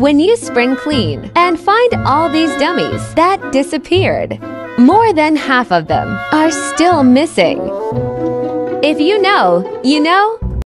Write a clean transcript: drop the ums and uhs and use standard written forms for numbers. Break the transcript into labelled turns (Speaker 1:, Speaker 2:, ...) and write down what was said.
Speaker 1: When you spring clean and find all these dummies that disappeared, more than half of them are still missing. If you know, you know.